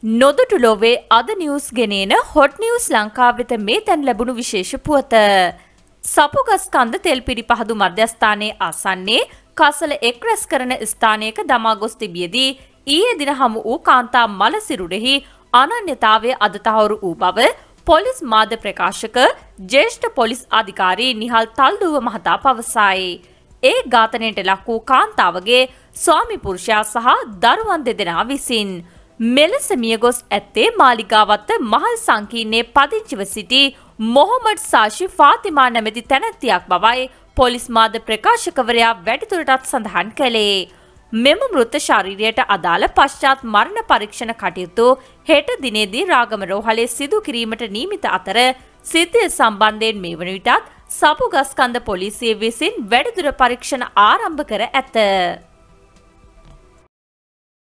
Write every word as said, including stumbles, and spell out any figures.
නොදොටු ලොවේ අද නිවුස් ගෙනේන හොට් නිවුස් ලංකාවෙත මේ තැන් ලැබුණු විශේෂ පුවත. සපුගස්කන්ද තෙල් පිරිපහදු මධ්‍යස්ථානයේ ආසන්නයේ කසල එක් රැස් කරන ස්ථානයක දමා ගොස් තිබියදී ඊයේ දින හමු වූ කාන්තා මලසිරුරෙහි අනන්‍යතාවය අද තහවුරු වූ බව පොලිස් මාධ්‍ය ප්‍රකාශක ජ්‍යෙෂ්ඨ පොලිස් අධිකාරී නිහල් තල්දුව මහතා පවසයි. ඒ ඝාතනයට ලක් වූ කාන්තාවගේ ස්වාමි පුරුෂයා සහ දරුවන් දෙදෙනා විසින් මෙලෙස මියගොස් ඇත්තේ මාලිගාවත්ත මහල් සංකීර්ණයේ පදිංචිව සිටි මොහොමඩ් සාෂි ෆාතිමා නැමැති තැනැත්තියක් බවයි පොලිස් මාධ්‍ය ප්‍රකාශකවරයා වැඩිදුරටත් සඳහන් කළේ. මෙම මෘත ශරීරයට අදාළ පශ්චාත් මරණ පරීක්ෂණ කටයුතු හෙට දිනේදී රාගම රෝහලේ සිදු කිරීමට නියමිත අතර සිද්ධිය සම්බන්ධයෙන් මේ වන විටත් සපුගස්කන්ද පොලිසිය විසින් වැඩිදුර පරීක්ෂණ ආරම්භ කර ඇත.